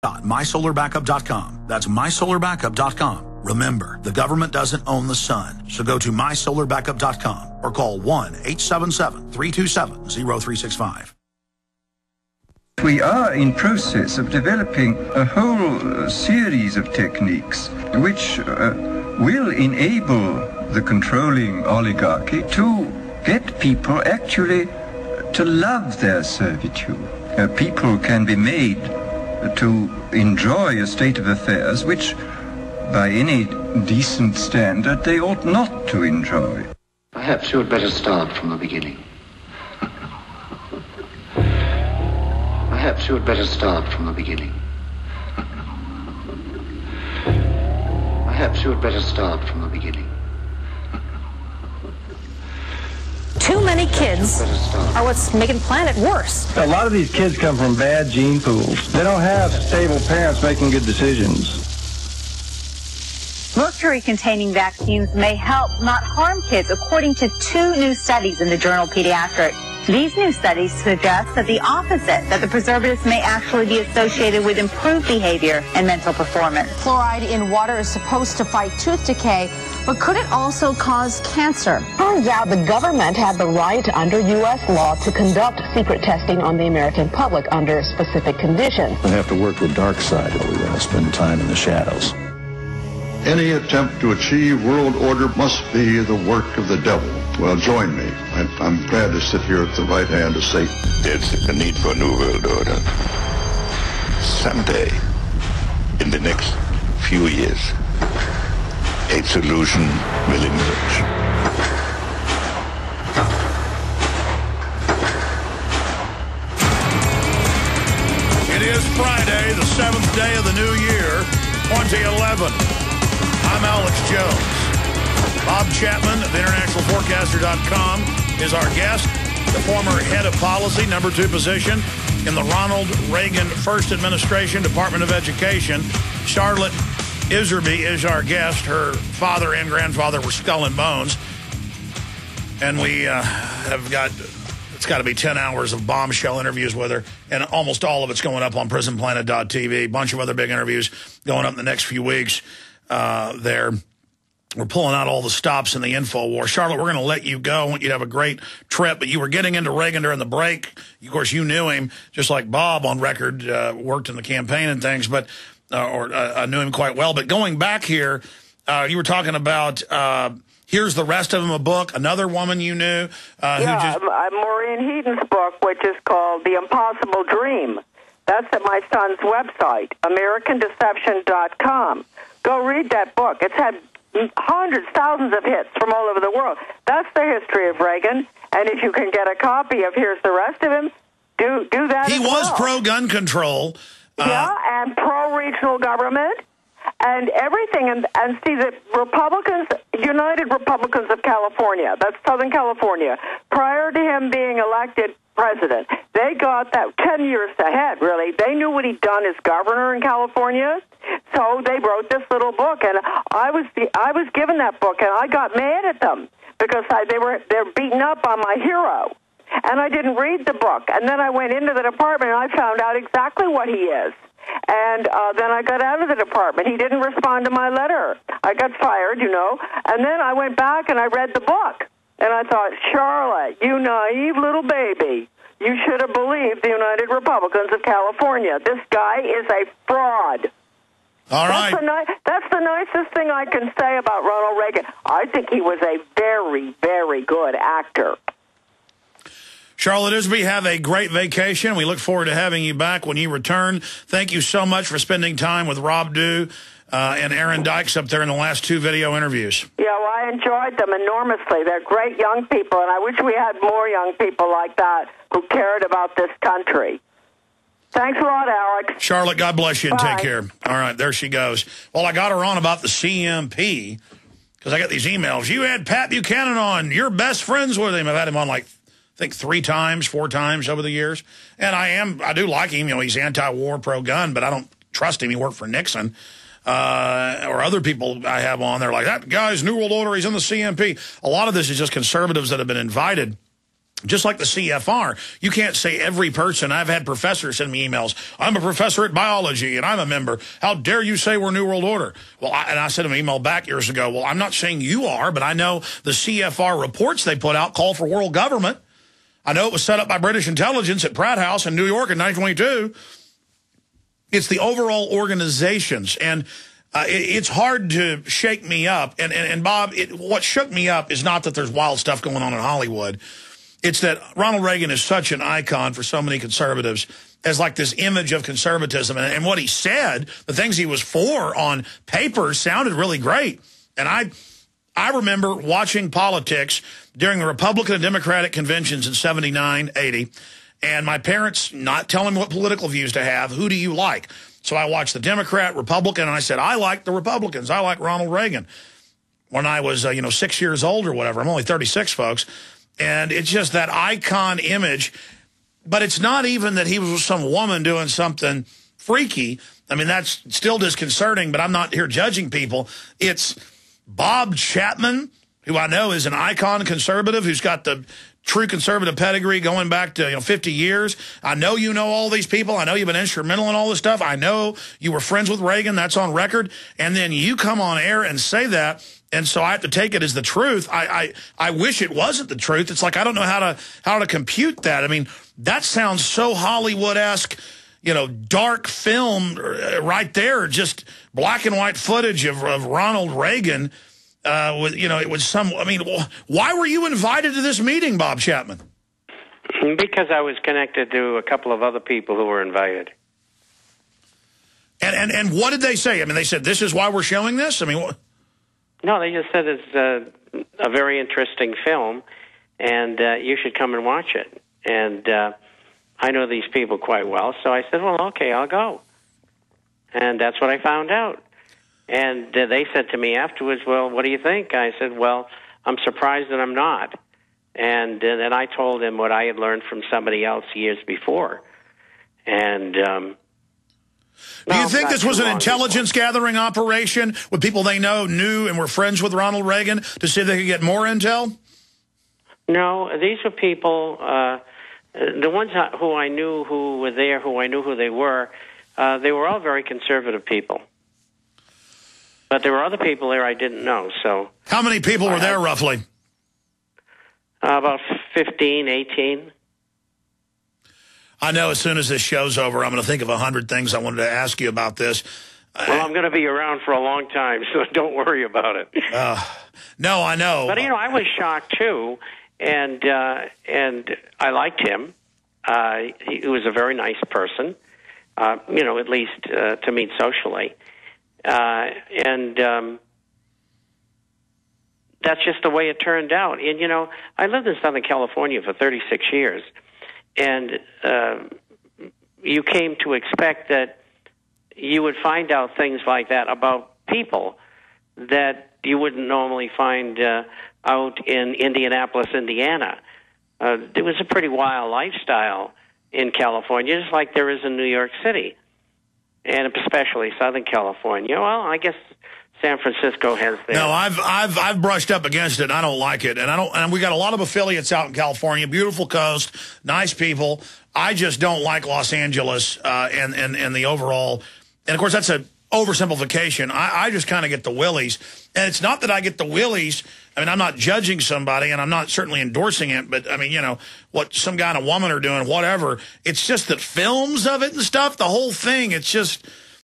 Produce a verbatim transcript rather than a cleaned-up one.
my solar backup dot com. That's my solar backup dot com. Remember, the government doesn't own the sun, so go to my solar backup dot com or call one eight seven seven, three two seven, zero three six five. We are in process of developing a whole series of techniques which uh, will enable the controlling oligarchy to get people actually to love their servitude. Uh, people can be made to enjoy a state of affairs which, by any decent standard, they ought not to enjoy. Perhaps you had better start from the beginning. Perhaps you had better start from the beginning. Perhaps you had better start from the beginning. Too many kids are what's making the planet worse. A lot of these kids come from bad gene pools. They don't have stable parents making good decisions. Mercury-containing vaccines may help, not harm kids, according to two new studies in the journal Pediatrics. These new studies suggest that the opposite, that the preservatives may actually be associated with improved behavior and mental performance. Fluoride in water is supposed to fight tooth decay, but could it also cause cancer? Turns out the government had the right under U S law to conduct secret testing on the American public under specific conditions. We have to work the dark side. We want to spend time in the shadows. Any attempt to achieve world order must be the work of the devil. Well, join me. I, I'm glad to sit here at the right hand of Satan. There's a need for a new world order. Someday, in the next few years, a solution will emerge. It is Friday, the seventh day of the new year, twenty eleven. I'm Alex Jones. Bob Chapman of international forecaster dot com is our guest, the former head of policy, number two position in the Ronald Reagan First Administration, Department of Education. Charlotte Iserby is our guest. Her father and grandfather were Skull and Bones. And we uh, have got, it's got to be ten hours of bombshell interviews with her, and almost all of it's going up on prison planet dot t v. A bunch of other big interviews going up in the next few weeks. Uh, there. We're pulling out all the stops in the info war. Charlotte, we're going to let you go. I want you to have a great trip. But you were getting into Reagan during the break. Of course, you knew him, just like Bob on record, uh, worked in the campaign and things, but uh, or uh, I knew him quite well. But going back here, uh, you were talking about uh, Here's the Rest of Them, a book, another woman you knew. Uh, yeah, who just... uh, Maureen Heaton's book, which is called The Impossible Dream. That's at my son's website, American Deception dot com. Go read that book. It's had hundreds, thousands of hits from all over the world. That's the history of Reagan. And if you can get a copy of Here's the Rest of Him, do do that. He as was well. pro-gun control. Uh, yeah, and pro-regional government and everything. And, and see, the Republicans, United Republicans of California, that's Southern California, prior to him being elected president, they got that ten years ahead, really. They knew what he'd done as governor in California, so they wrote this little book. And I was the, I was given that book, and I got mad at them because I, they were they're beating up on my hero, and I didn't read the book. And then I went into the department, and I found out exactly what he is. And uh, then I got out of the department. He didn't respond to my letter. I got fired, you know. And then I went back and I read the book. And I thought, Charlotte, you naive little baby, you should have believed the United Republicans of California. This guy is a fraud. All right. That's the, ni- that's the nicest thing I can say about Ronald Reagan. I think he was a very, very good actor. Charlotte Iserby, have a great vacation. We look forward to having you back when you return. Thank you so much for spending time with Rob Dew uh, and Aaron Dykes up there in the last two video interviews. Yeah, well, I enjoyed them enormously. They're great young people, and I wish we had more young people like that who cared about this country. Thanks a lot, Alex. Charlotte, God bless you and Bye. take care. All right, there she goes. Well, I got her on about the C M P because I got these emails. You had Pat Buchanan on. You're best friends with him. I've had him on like, I think three times, four times over the years. And I am, I do like him. You know, he's anti-war, pro-gun, but I don't trust him. He worked for Nixon. Uh, or other people I have on there like, that guy's New World Order, he's in the C M P. A lot of this is just conservatives that have been invited Just like the C F R, you can't say every person. I've had professors send me emails. I'm a professor at biology, and I'm a member. How dare you say we're New World Order? Well, I, and I sent them an email back years ago. Well, I'm not saying you are, but I know the C F R reports they put out call for world government. I know it was set up by British intelligence at Pratt House in New York in nineteen twenty-two. It's the overall organizations, and uh, it, it's hard to shake me up. And, and, and Bob, it, what shook me up is not that there's wild stuff going on in Hollywood. It's that Ronald Reagan is such an icon for so many conservatives as like this image of conservatism. And, and what he said, the things he was for on paper sounded really great. And I I remember watching politics during the Republican and Democratic conventions in seventy-nine, eighty, and my parents not telling me what political views to have. Who do you like? So I watched the Democrat, Republican, and I said, I like the Republicans. I like Ronald Reagan. When I was, uh, you know, six years old or whatever. I'm only thirty-six, folks. And it's just that icon image. But it's not even that he was with some woman doing something freaky. I mean, that's still disconcerting, but I'm not here judging people. It's Bob Chapman, who I know is an icon conservative, who's got the true conservative pedigree going back to, you know, fifty years. I know you know all these people. I know you've been instrumental in all this stuff. I know you were friends with Reagan. That's on record. And then you come on air and say that. And so I have to take it as the truth. I, I, I wish it wasn't the truth. It's like I don't know how to how to compute that. I mean, that sounds so Hollywood-esque, you know, dark film right there, just black and white footage of, of Ronald Reagan. Uh, with, you know, it was some, I mean, why were you invited to this meeting, Bob Chapman? Because I was connected to a couple of other people who were invited. And, and, and what did they say? I mean, they said, this is why we're showing this? I mean, what? No, they just said it's a, a very interesting film, and uh, you should come and watch it. And uh, I know these people quite well, so I said, well, okay, I'll go. And that's what I found out. And uh, they said to me afterwards, well, what do you think? I said, well, I'm surprised that I'm not. And uh, then I told them what I had learned from somebody else years before. And um, do you no, think this was an intelligence before. gathering operation with people they know, knew, and were friends with Ronald Reagan to see if they could get more intel? No, these were people, uh, the ones who I knew who were there, who I knew who they were, uh, they were all very conservative people. But there were other people there I didn't know. So how many people were there, roughly? Uh, about fifteen, eighteen. I know as soon as this show's over, I'm going to think of a hundred things I wanted to ask you about this. Well, I'm going to be around for a long time, so don't worry about it. Uh, no, I know. But, you know, I was shocked, too, and uh, and I liked him. Uh, he, he was a very nice person, uh, you know, at least uh, to meet socially. Uh, and um, that's just the way it turned out. And, you know, I lived in Southern California for thirty-six years, and uh, you came to expect that you would find out things like that about people that you wouldn't normally find uh, out in Indianapolis, Indiana. Uh, there was a pretty wild lifestyle in California, just like there is in New York City. And especially Southern California. Well, I guess San Francisco has their... No, I've I've I've brushed up against it. I don't like it, and I don't. And we got a lot of affiliates out in California. Beautiful coast, nice people. I just don't like Los Angeles uh, and and and the overall. And of course, that's a oversimplification. I, I just kind of get the willies, and it's not that I get the willies. I mean, I'm not judging somebody, and I'm not certainly endorsing it, but, I mean, you know, what some guy and a woman are doing, whatever. It's just that films of it and stuff, the whole thing, it's just,